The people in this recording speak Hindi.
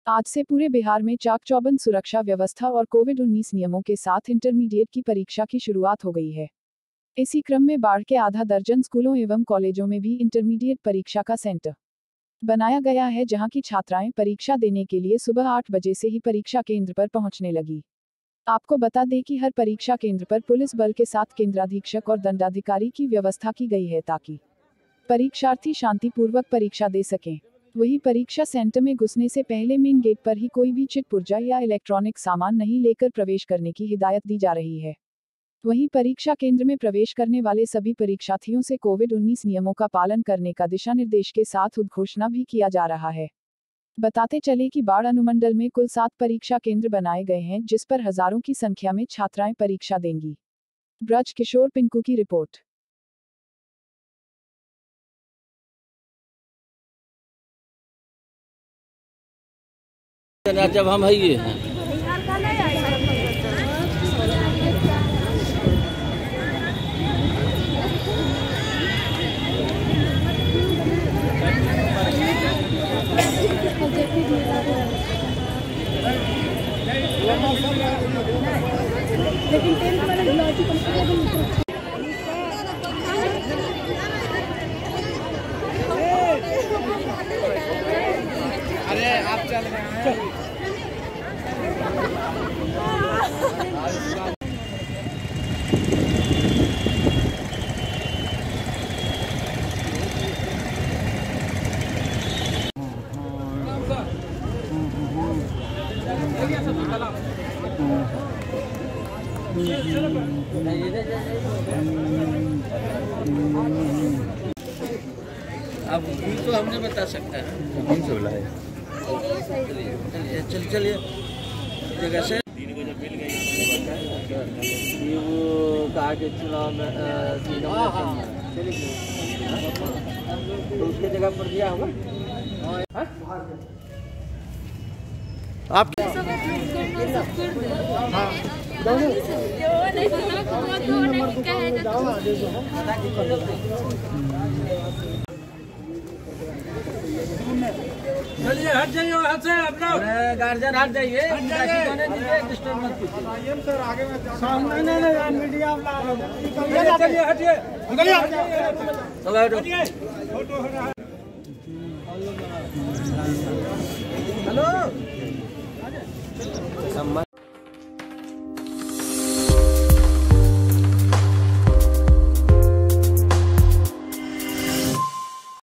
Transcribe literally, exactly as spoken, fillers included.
आज से पूरे बिहार में चाक चौबंद सुरक्षा व्यवस्था और कोविड उन्नीस नियमों के साथ इंटरमीडिएट की परीक्षा की शुरुआत हो गई है। इसी क्रम में बाढ़ के आधा दर्जन स्कूलों एवं कॉलेजों में भी इंटरमीडिएट परीक्षा का सेंटर बनाया गया है, जहां की छात्राएं परीक्षा देने के लिए सुबह आठ बजे से ही परीक्षा केंद्र पर पहुंचने लगी। आपको बता दें कि हर परीक्षा केंद्र पर पुलिस बल के साथ केंद्राधीक्षक और दंडाधिकारी की व्यवस्था की गई है, ताकि परीक्षार्थी शांतिपूर्वक परीक्षा दे सकें। वहीं परीक्षा सेंटर में घुसने से पहले मेन गेट पर ही कोई भी चिट पुर्जा या इलेक्ट्रॉनिक सामान नहीं लेकर प्रवेश करने की हिदायत दी जा रही है। वहीं परीक्षा केंद्र में प्रवेश करने वाले सभी परीक्षार्थियों से कोविड उन्नीस नियमों का पालन करने का दिशा निर्देश के साथ उद्घोषणा भी किया जा रहा है। बताते चले कि बाढ़ अनुमंडल में कुल सात परीक्षा केंद्र बनाए गए हैं, जिस पर हजारों की संख्या में छात्राएं परीक्षा देंगी। ब्रज किशोर पिंकू की रिपोर्ट। जब हम है ये हैं लेकिन टेंथ वाले गुलाटी अरे आप चल रहे हैं। अब तो हमने बता सकता है कौन से बोला है। चलिए चल चलिए जगह से ये वो कहा के चुनाव में तो उसके जगह पर दिया होगा। आप चलिए हट जाइए वहाँ से अपना गार्जियन हट जाइए, डिस्टर्ब मत कीजिए सर। आगे में सामने नहीं मीडिया चलिए हटिए। चलो